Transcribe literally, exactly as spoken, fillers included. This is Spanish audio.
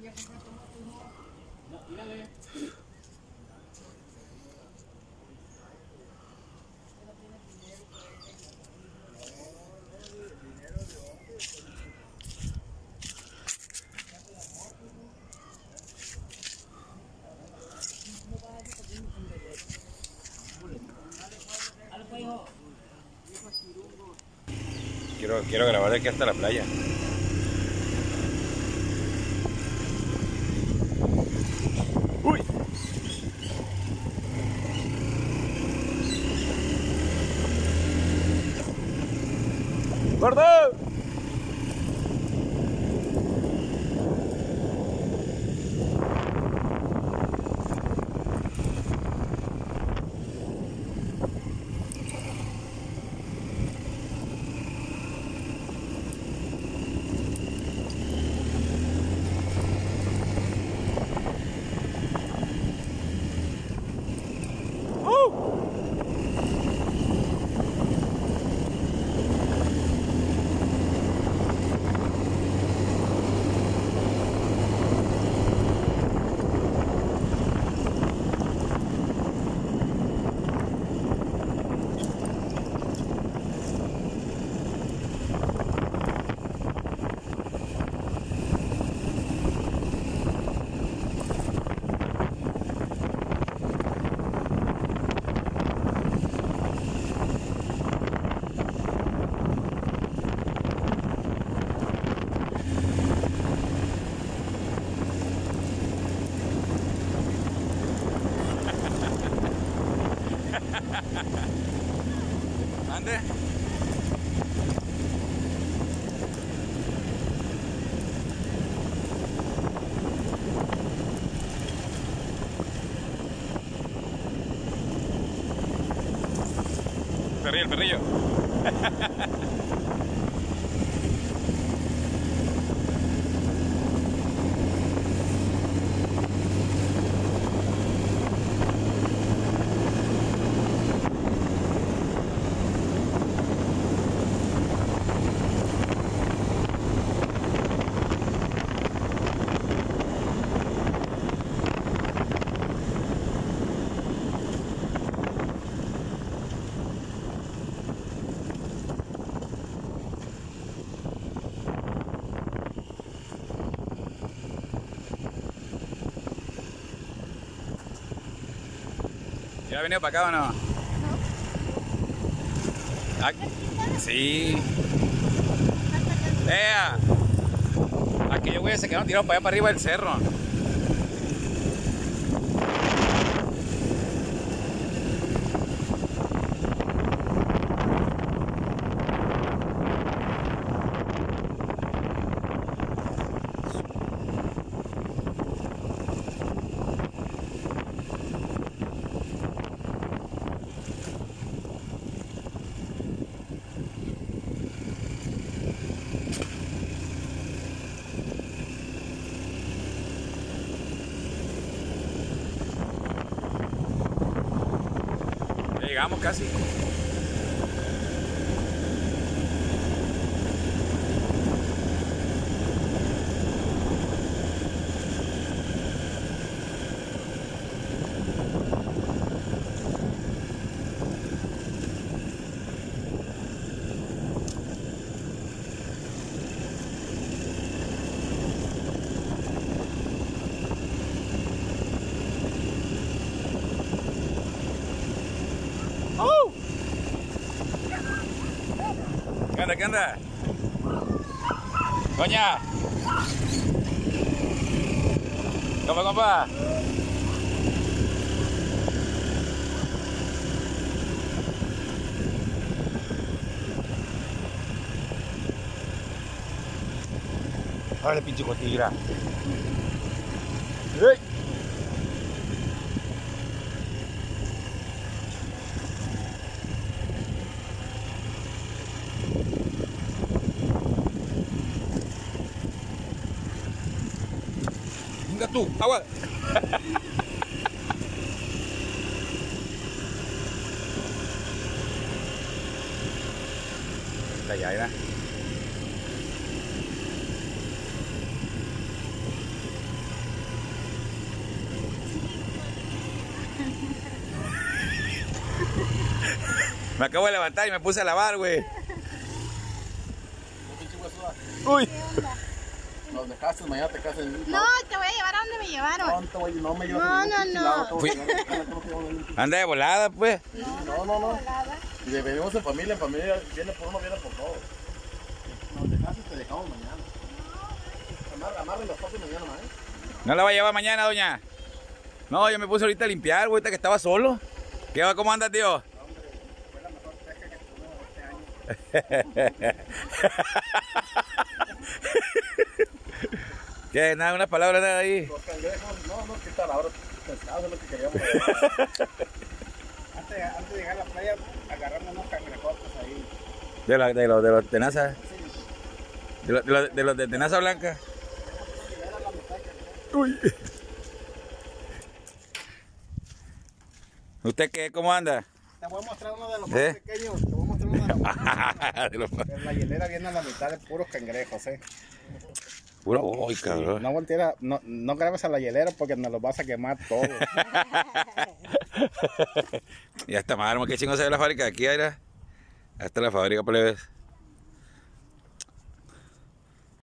Quiero, quiero grabar de aquí hasta la playa. ¡Uy! ¡Gordo! Ande. Perrillo, el perrillo. ¿Ya ha venido para acá o no? No. ¿Ah? Sí. Vea. Aquellos güeyes se quedaron tirados para allá para arriba del cerro. Llegamos casi. ¿Qué onda? ¿Qué onda? Doña. ¿Cómo, compa? Órale, pinche cotigra. ¡Ey! Venga tú, agua. La Yaira. Me acabo de levantar y me puse a lavar, güey. Uy. Nos dejaste, mañana te casas. No, te voy a llevar a donde me llevaron. No, te voy, no me llevas. No, no, no. Fui. Anda de volada, pues. No, no, no. Y venimos en familia, en familia, viene por uno, viene por todos. Nos dejaste y te dejamos mañana. Amarra, amarra las cosas mañana, ¿eh? ¿No la va a llevar mañana, doña? No, yo me puse ahorita a limpiar, güey, ahorita que estaba solo. ¿Qué va? ¿Cómo andas, tío? Hombre, fue la mejor pesca que tuvimos este año. ¿Qué? Nada, unas palabras nada ahí. Los cangrejos, no, no, qué tal ahora pescado es lo que queríamos. antes, antes de llegar a la playa, agarramos unos cangrejotes ahí. De los de los de los tenazas. De los de, los, de, los de tenaza blanca. Uy. ¿Usted qué? ¿Cómo anda? Te voy a mostrar uno de los ¿Eh? más pequeños. Te voy a mostrar uno de los más De los- pequeños. En la hielera viene a la mitad de puros cangrejos, eh. Puro, uy, cabrón. No volteara, no, no grabes a la hielera porque nos los vas a quemar todo. Ya está, madre, qué chingo se ve la fábrica de aquí, era. Hasta la fábrica, plebes.